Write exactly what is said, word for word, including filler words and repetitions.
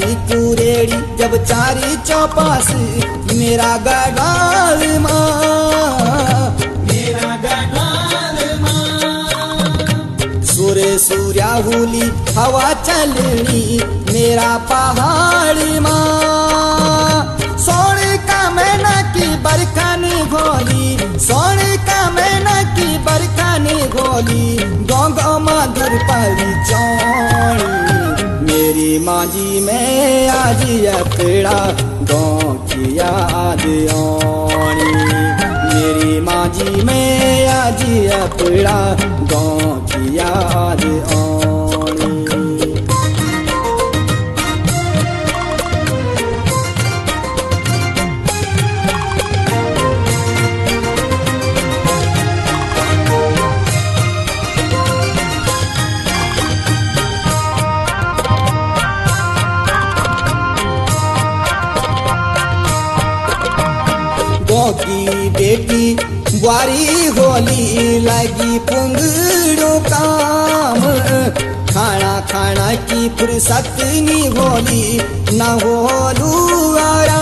वाली कुरेड़ी जब चारी चौपास मेरा गढ़वाल माँ, मेरा गढ़वाल माँ। सूर्य सूर्या हुली हवा चलनी मेरा पहाड़ माँ। सोने का मैना की बरखा ने घोली, सोने का मैना की बरखा ने घोली, गाँव गाँव मधुर परी चौड़ी। मेरी माजी में आज अकड़ा गाँव की याद आनी, मेरी माजी में आज अकड़ा गाँव की याद आनी। की बेटी बुआरी होली लगी पुंगड़ों काम, खाना खाना की फुर्सत नहीं होली न होलू आराम।